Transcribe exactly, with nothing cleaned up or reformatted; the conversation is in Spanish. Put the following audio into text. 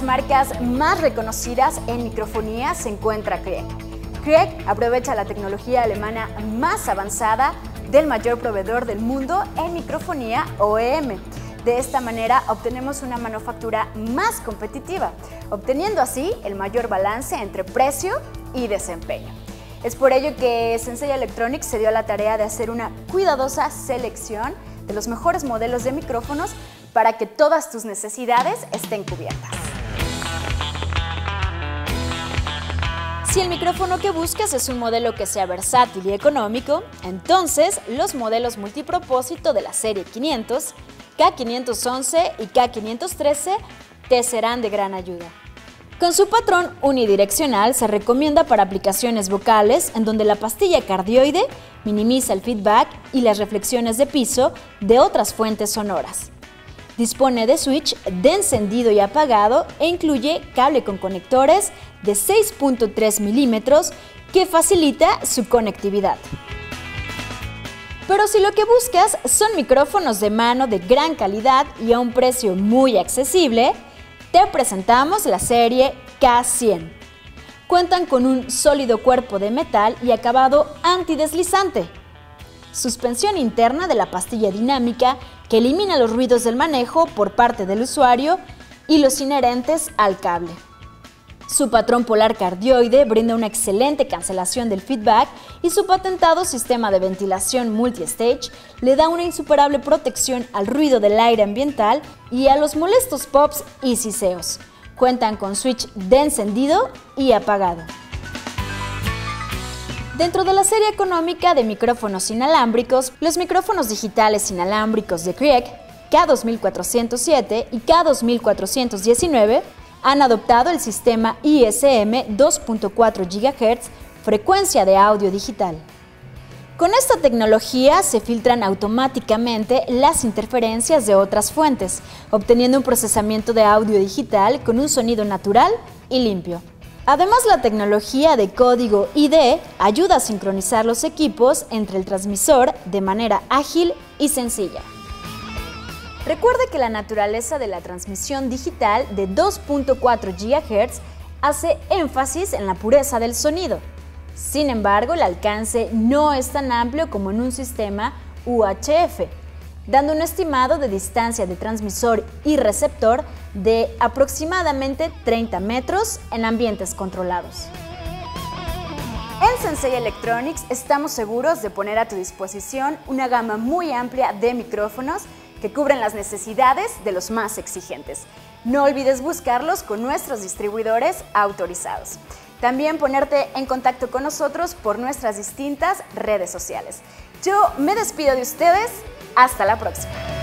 las marcas más reconocidas en microfonía se encuentra Krieg. Krieg aprovecha la tecnología alemana más avanzada del mayor proveedor del mundo en microfonía O E M. De esta manera obtenemos una manufactura más competitiva, obteniendo así el mayor balance entre precio y desempeño. Es por ello que Sensei Electronics se dio a la tarea de hacer una cuidadosa selección de los mejores modelos de micrófonos para que todas tus necesidades estén cubiertas. Si el micrófono que buscas es un modelo que sea versátil y económico, entonces los modelos multipropósito de la serie quinientos, K quinientos once y K quinientos trece te serán de gran ayuda. Con su patrón unidireccional se recomienda para aplicaciones vocales en donde la pastilla cardioide minimiza el feedback y las reflexiones de piso de otras fuentes sonoras. Dispone de switch de encendido y apagado e incluye cable con conectores de seis punto tres milímetros que facilita su conectividad. Pero si lo que buscas son micrófonos de mano de gran calidad y a un precio muy accesible, te presentamos la serie K cien. Cuentan con un sólido cuerpo de metal y acabado antideslizante, suspensión interna de la pastilla dinámica que elimina los ruidos del manejo por parte del usuario y los inherentes al cable. Su patrón polar cardioide brinda una excelente cancelación del feedback y su patentado sistema de ventilación multi-stage le da una insuperable protección al ruido del aire ambiental y a los molestos pops y siseos. Cuentan con switch de encendido y apagado. Dentro de la serie económica de micrófonos inalámbricos, los micrófonos digitales inalámbricos de Krieg, K dos mil cuatrocientos siete y K dos mil cuatrocientos diecinueve, han adoptado el sistema I S M dos punto cuatro gigahertz, frecuencia de audio digital. Con esta tecnología se filtran automáticamente las interferencias de otras fuentes, obteniendo un procesamiento de audio digital con un sonido natural y limpio. Además, la tecnología de código I D ayuda a sincronizar los equipos entre el transmisor de manera ágil y sencilla. Recuerde que la naturaleza de la transmisión digital de dos punto cuatro gigahertz hace énfasis en la pureza del sonido. Sin embargo, el alcance no es tan amplio como en un sistema U H F, dando un estimado de distancia de transmisor y receptor de aproximadamente treinta metros en ambientes controlados. En Sensei Electronics estamos seguros de poner a tu disposición una gama muy amplia de micrófonos que cubren las necesidades de los más exigentes. No olvides buscarlos con nuestros distribuidores autorizados. También ponerte en contacto con nosotros por nuestras distintas redes sociales. Yo me despido de ustedes. Hasta la próxima.